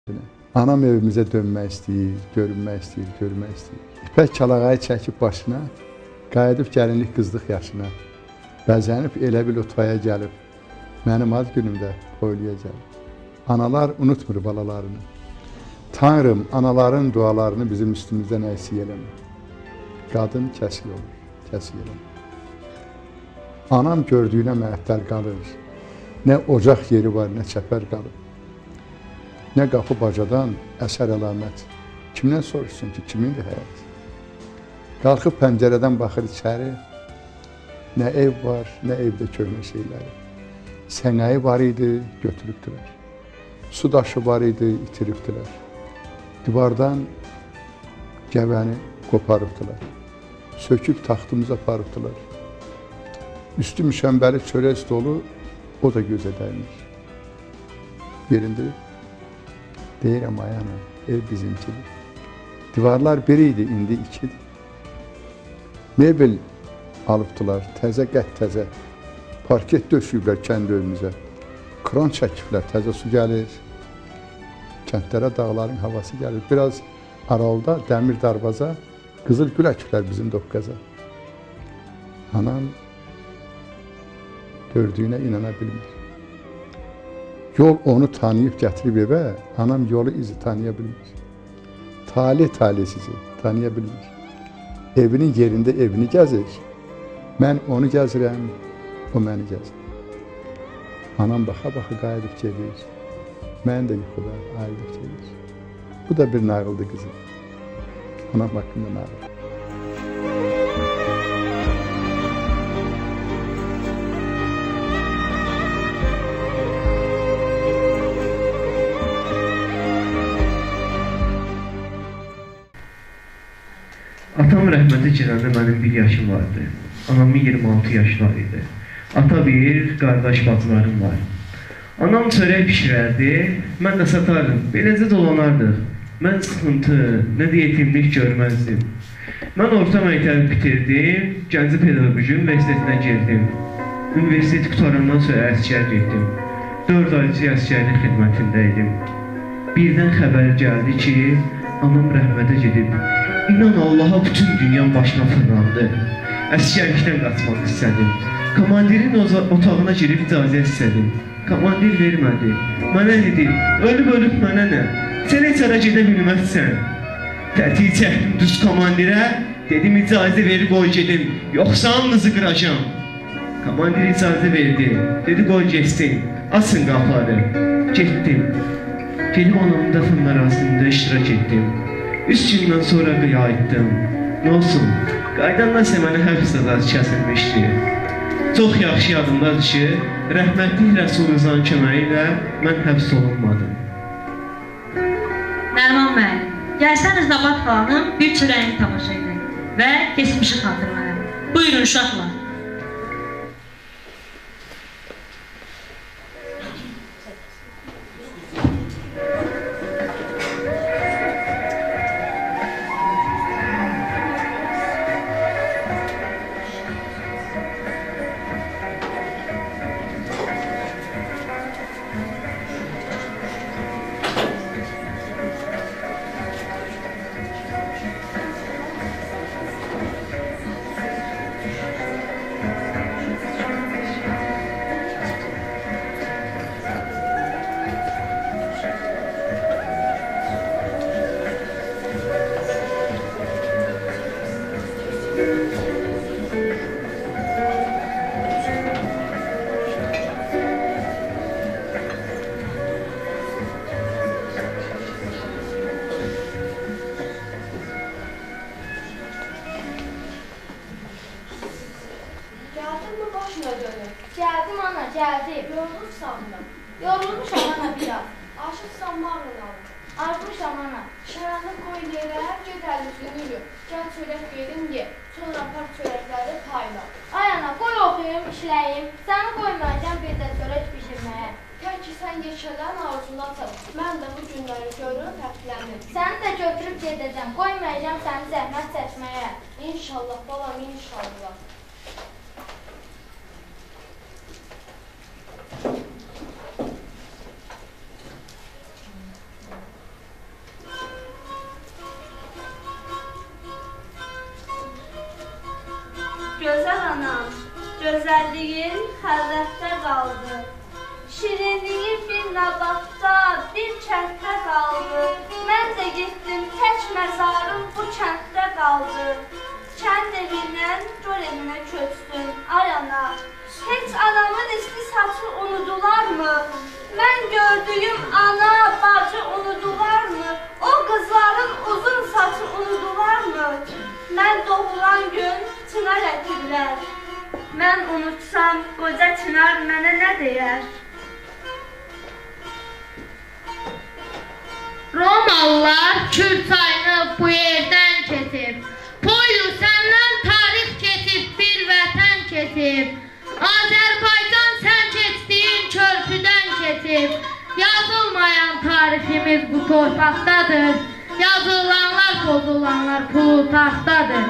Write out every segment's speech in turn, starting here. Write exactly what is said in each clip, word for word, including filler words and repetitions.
Anam evimizə dönmək istəyir, görünmək istəyir, görmək istəyir. İpək kalağayı çəkib başına, qayıdıb gəlinlik qızlıq yaşına, bəzənib elə bil otvaya gəlib, mənim ad günümdə toyluya gəlib. Analar unutmur balalarını. Tanrım, anaların dualarını bizim üstümüzdən əksik eləmir. Qadın kəsik olur, kəsik eləmir. Anam gördüyünə məəttəl qalır. Nə ocaq yeri var, nə çəpər qalır. Nə qapı bacadan əsər əlamət. Kimdən soruşsun ki, kimindir həyat? Qalxıb pəncərədən baxır içəri. Nə ev var, nə evdə köhnə şeyləri. Sənəyi var idi, götürübdülər. Su daşı var idi, itiribdülər. Divardan gəvəni qoparıbdılar. Söküb taxtımıza aparıbdılar. Üstü müşəmbəli çörək stolu, o da gözə dəymiş. Yerində deyirəm ayana, ev bizimkidir. Divarlar bir idi, indi ikidir. Mebel alıbdılar, təzə qət təzə. Parket döşüyüblər kənd evimizə. Kran çəkiblər, təzə su gəlir. Kəndlərə dağların havası gəlir. Biraz aralıda dəmir darvaza, qızıl gül əkiblər bizim doqqaza. Anam gördüyünə inana bilmir. Yol onu tanıyıb gətirib evə, anam yolu izi tanıya bilmir. Talih talihsizi tanıya bilmir. Evinin yerində evini gəzir. Mən onu gəzirəm, o məni gəzir. Anam baxa-baxa qayıdıb gedir. Mən də yuxuda ayılıb gedir. Bu da bir nağıldır qızım. Anam haqqında nağıl. Atam rəhmətə gedəndə mənim bir yaşım vardı. Anamın iyirmi altı yaşı var idi. Ata bir, qardaş bacılarım var. Anam çörək pişirərdi, mən də satardım. Beləcə dolanardıq. Mən sıxıntı, nə də yetimlik görməzdim. Mən orta məktəbi bitirdim, Gəncə Pedaqoji Universitetinə girdim. Universiteti qutarandan sonra əsgər getdim. dörd aycı əsgərlik xidmətində idim. Birdən xəbər gəldi ki, anam rəhmətə gedib. İnan Allaha bütün dünyam başına fırlandı. Əsgərlikdən qaçmaq istədim. Komandirin otağına girib icazə istədim. Komandir vermədi. Mənə dedi, ölüb-ölüb mənə nə? Sən heç ara gedə bilməzsən. Tətii çəkdim düz komandirə, dedim icazə verib qoy gedim, yoxsa alnınızı qıracam. Komandir icazə verdi, dedi qoy geçsin, açın qapıları. Getdim. Gelib anamın dəfn mərasimində iştirak etdim. Üç gündən sonra qıya etdim. Nə olsun, qaydandan isə mənə həbs cəzası kəsilmişdi. Çox yaxşı yadımdadır ki, rəhmətli Rəsulullah köməyi ilə mən həbs olunmadım. Nərman müəllim, gəlsəniz Nabat xalanın bir çörəyini tamaşa edin və keçmişi xatırlayın. Buyurun uşaqlar. Gəldim ana, gəldim. Yorulmuşsan mı? Yorulmuşam ana biraz. Aşıqsan mağın alın. Artmışam ana. Şaranı qoy yerə, get əlüzünü yürü. Gəl çörək verin ye. Sonra apar çörəkləri payla. Ay ana, qoy oxuyum, işləyim. Səni qoymayacam bir də çörək pişirməyə. Tək ki, sən yeşələn arzunu atır. Mən də bu günləri görürüm, həflənir. Səni də götürüb gedəcəm. Qoymayacam səni zəhmət çəkməyə. İnşallah balam, inşallah. gözəl anam, gözəlliyin xəlvətdə qaldı. Şirinliyi bir nabatda, bir kənddə qaldı. Mən də getdim, tək məzarım bu kənddə qaldı. Kənd evindən göl evinə köçdüm, ay ana. Heç anamın isti saçı unudularmı? Mən gördüyüm ana, bacı unudularmı? O qızların uzun saçı unudularmı? Mən doğulan gün çınar əkirlər. Mən unutsam, qoca çınar mənə nə deyər? Romalılar Kür çayını bu yerdən kesib. Poylu səndən tarix kesib, bir vətən kesib. Azərbaycan sən keçdiyin körpüdən kesib. Yazılmayan tariximiz bu torpaqdadır. Yazılanlar, pozulanlar pulutaqdadır.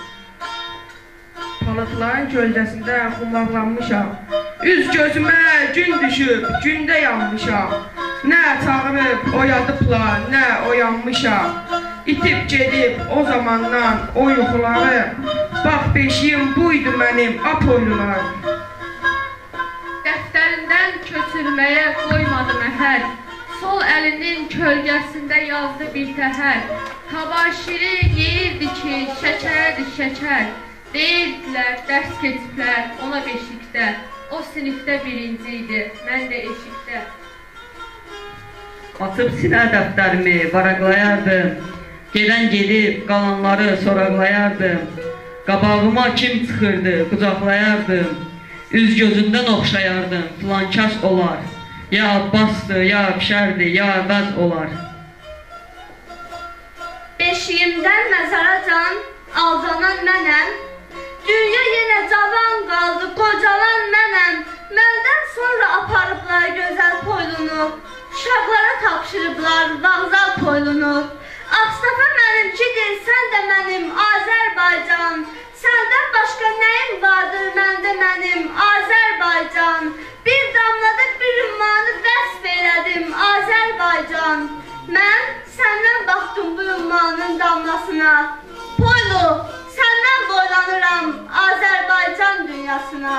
Palıqların gölgəsində xumarlanmışam. Üz gözümə gün düşüb, gündə yanmışam. Nə çağırıb oyadıblar, nə oyanmışam. İtib gedib o zamandan o yuxuları. Bax beşiyim buydu mənim Apollular. Dəftərindən köçürməyə qoymadı məhər. Sol əlinin kölgəsində yazdı bir təhər. Tabaşiri yeyirdi ki, şəkərdir şəkər. Deyirdilər, dərs keçiblər ona beşikdə. O sinifdə birinci idi, mən də eşikdə. Açıb sinə dəftərimi varaqlayardım. Gedən gedib qalanları soraqlayardım. Qabağıma kim çıxırdı, qucaqlayardım. Üz gözündən oxşayardım, filankəs olar. Ya Abbasdır, ya Pişərdir, ya Əvəz olar. Beşiyimdən məzaracan aldanan mənəm. Dünya yenə cavan qaldı, qocalan mənəm. Məndən sonra aparıblar gözəl poylunu. Uşaqlara tapşırıblar vağzal poylunu. Ağstafa mənimkidir, sən də mənim Azərbaycan. Səndən başqa nəyim vardır məndə mənim Azərbaycan. Bir damlada bir ümmanı vəsf elədim Azərbaycan. Mən səndən baxdım bu ümmanın damlasına. Poylu, səndən boylanıram Azərbaycan dünyasına.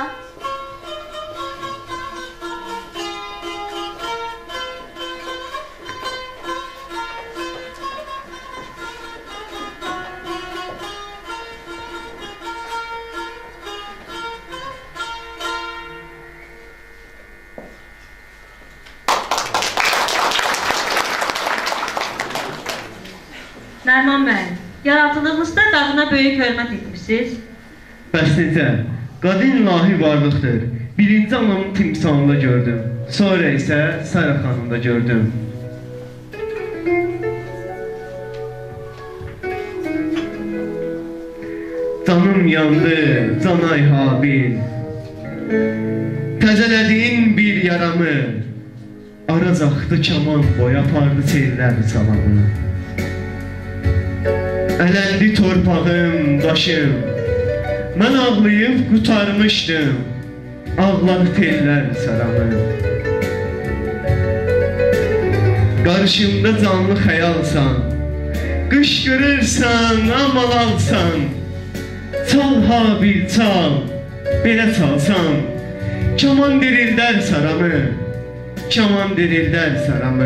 Nərman müəllim, yaratıldığınızda qadına böyük hörmət etmişsiniz. Bəs necə? Qadın ilahi varlıqdır. Birinci anamın timsalında gördüm. Sonra isə Sara xanımda gördüm. Canım yandı, canay habil. Təzələdiyin bir yaramı. Arazacaqdı kaman boy apardı sellər salamı. Ələndi torpağım, daşım. Mən ağlayıb qutarmışdım. Ağladı tellər saramı. Qarşımda canlı xəyalsan. Qışqırırsan, amal alsan. Çal habil çal, belə çalsan. Kaman dirildər saramı. Kaman dirildər saramı.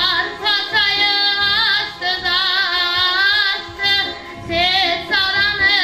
Saranı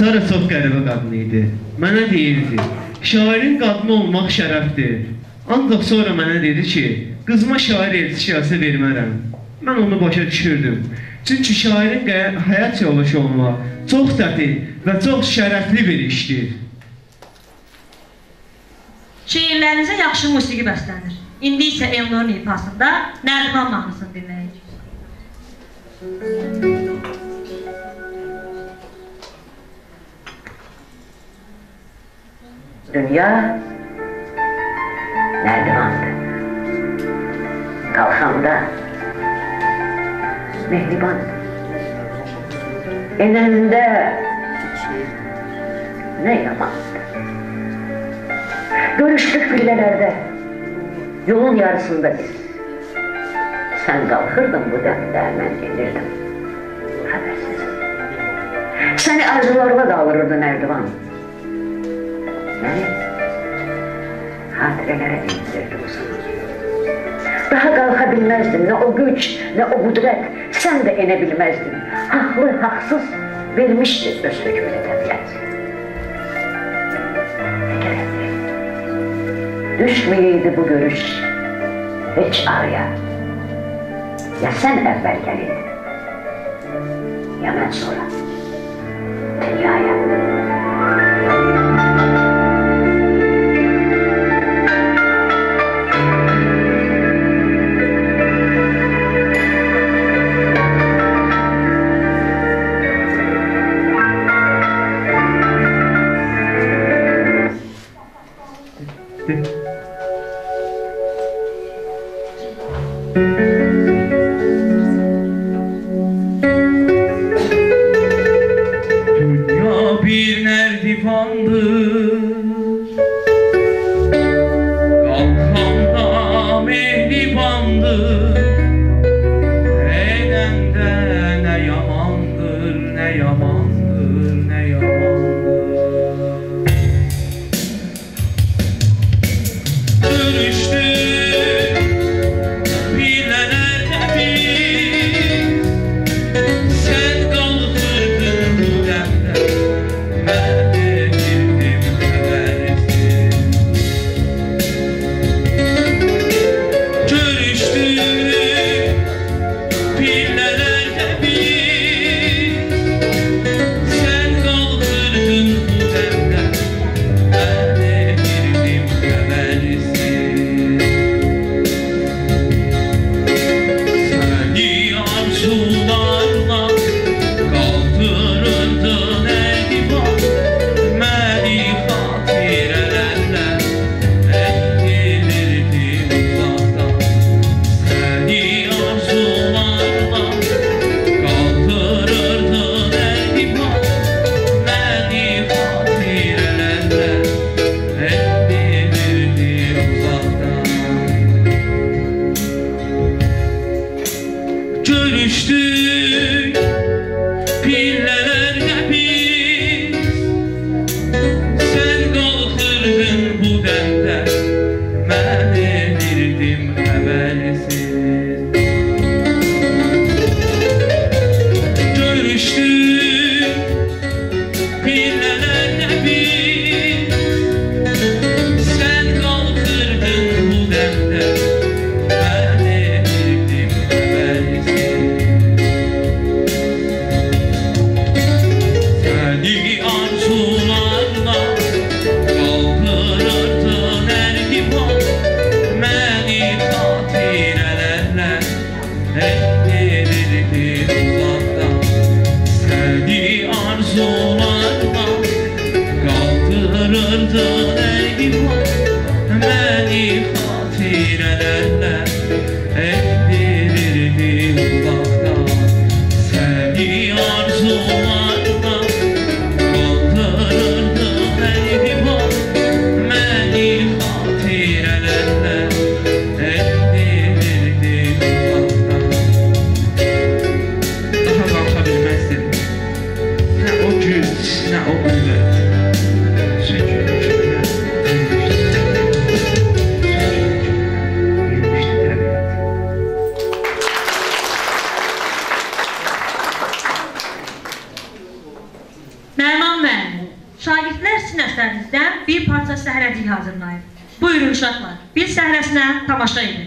Sara çox qəribə qadın idi. Mənə deyirdi, şairin qadını olmaq şərəfdir. Ancaq sonra mənə dedi ki, qızıma şair elçisi vermərəm. Mən onu başa düşürdüm. Çünki şairin həyat yoldaşı olmaq çox çətin və çox şərəfli bir işdir. Şeirlərinizə yaxşı musiqi bəslənir. İndi isə Elnurun ifasında Nərdivan mahnısını dinləyəcək. Dünya nərdivandır. Qalxanda mehribandır. Enəndə nə yamandır. Görüşdük pillələrdə, yolun yarısında biz. Sən qalxırdın bu dəmdə, mən gelirdim. Xəbərsiz. Səni arzularla qaldırırdı nərdivan. Məni hatirələrə indirdi bu zaman. Daha qalxa bilməzdin, nə o güc, nə o qudrət, sən də enə bilməzdin. Haqlı, haqsız vermişdi öz hökmünü təbiət. Düşməyeydi bu görüş heç araya. Ya sən əvvəl gəlirdin, ya mən sonra dünyaya. Now open the Buyurun uşaqlar, bir səhrəsinə tamaşa edin.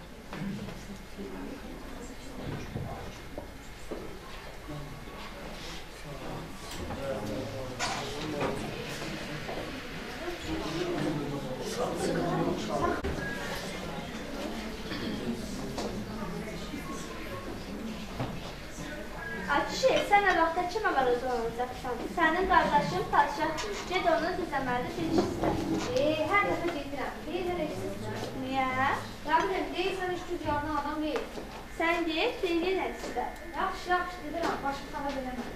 Ayşe, sən nə vaxta kimə varız olacaqsan? Sənin qardaşın padişahdır. Ged onu düzəməli bir iş istər. Eee, hər dəfə gedirəm. Deyirlər eşsizlər. Niyə? Ya biləm, deyirsən iş tüccarına adam deyil. Sən get, deyil nə istər. Yaxşı, yaxşı, dedirəm, başqa xala biləməm.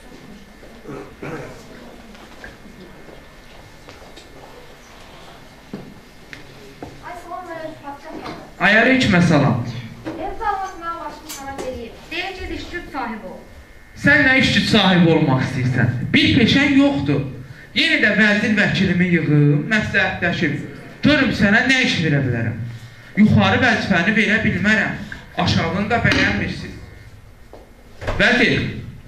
Ay, salam verir, padişah xala. Aleyküm salam. Ev qalmaz, mən başqa xala vereyim. Deyir ki, işçi sahibi ol. Sən nə işçi sahibi olmaq istəyirsən? Bir peşən yoxdur. Yenə də vəzir vəkilimi yığım, məsləhətləşib. Görüm sənə nə iş verə bilərəm. Yuxarı vəzifəni verə bilmərəm. Aşağını da bəyənmirsiniz. Vəzir.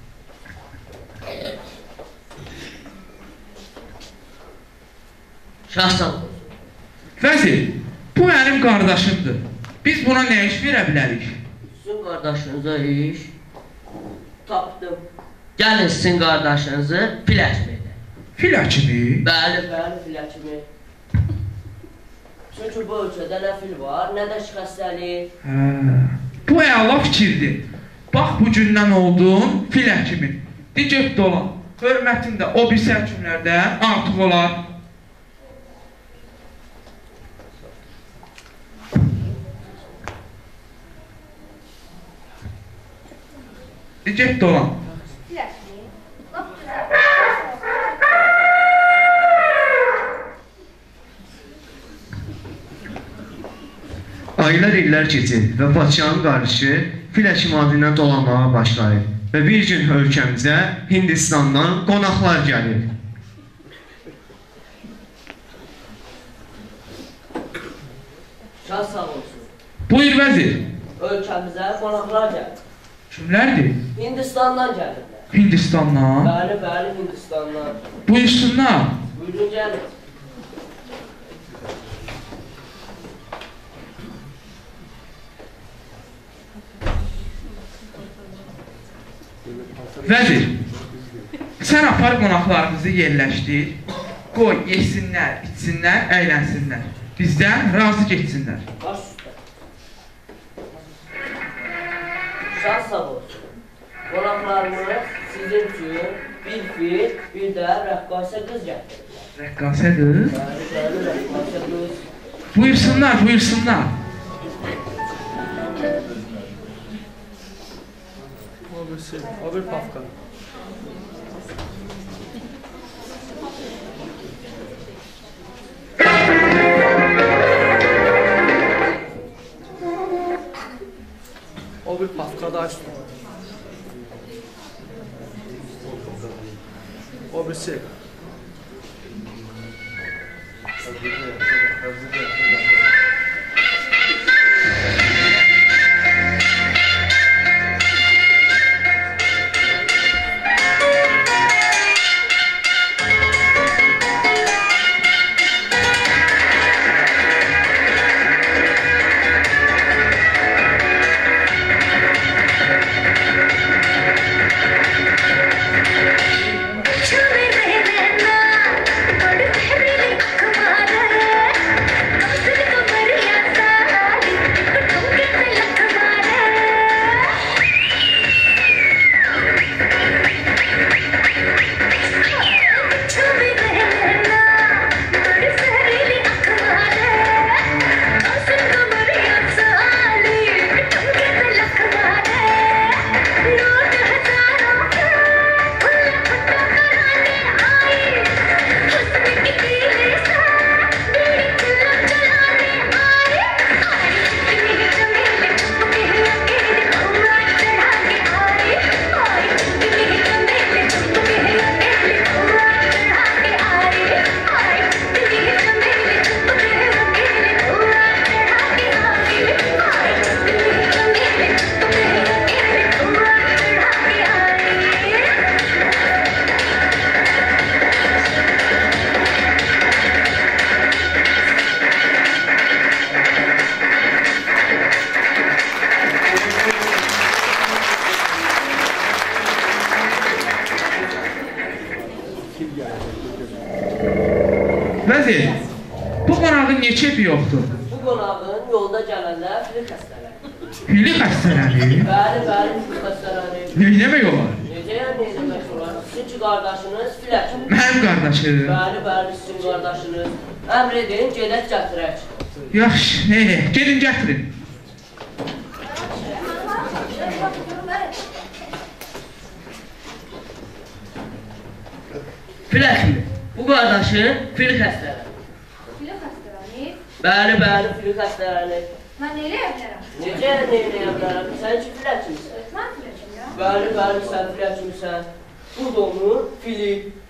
Şahsan. Vəzir, bu mənim qardaşımdır. Biz buna nə iş verə bilərik? Sizin qardaşınıza iş tapdım. Gəlin sizin qardaşınızı fil həkimi edək. Fil həkimi? Bəli, bəli, fil həkimi. Çünki bu ölkədə nə fil var, nə də şikəstəlik. Hə, bu əla fikirdir. Bax, bu gündən oldun fil həkimi. De, get dolan. Hörmətin də o birisi həkimlərdən artıq olar. De, get dolan. Aylar illər keçir və padişahın qardaşı fil həkimi adından dolanmağa başlayır və bir gün ölkəmizə Hindistandan qonaqlar gəlir. Şah sağ olsun. Buyur vəzir. Ölkəmizə qonaqlar gəlir. Kimlərdir? Hindistandan gəlirlər. Hindistandan? Bəli, bəli, Hindistandan. Buyursunlar. Buyurun gəlin. Vəzir, sən apar qonaqlarımızı yerləşdir, qoy, yesinlər, içsinlər, əylənsinlər. Bizdən razı geçsinlər. Baş üstə. Şah sağ olsun. Qonaqlarımız sizin üçün bir fil, bir də rəqqasə qız gətirirlər. Rəqqasə qız? Bəli, bəli, rəqqasə qız. Buyursunlar, buyursunlar. O bir pafka. O bir pafka da açtı. O birisi. Come on. Bu qonağın niyə kefi yoxdur? Bu qonağın yolda gələnlər fili xəstələnir. Fili xəstələnir? Bəli, bəli, fili xəstələnir. Neyləmək olar? Necə yəni neyləmək olar? Sizin ki, qardaşınız fil həkimi. Mənim qardaşım? Bəli, bəli, sizin qardaşınız. Əmr edin, gedək gətirək. Yaxşı, neylə, gedin gətirin. Fil həkimi, bu qardaşın fili xəstələnir. Fili xəstələnir? Bəli, bəli, fili xəstələnir. Mən neyləyə bilərəm? Necə neyləyə bilərəm? Sən ki, fil həkimisən. Mən fil həkimiyəm. Bəli, bəli, sən fil həkimisən. Burada onun fili,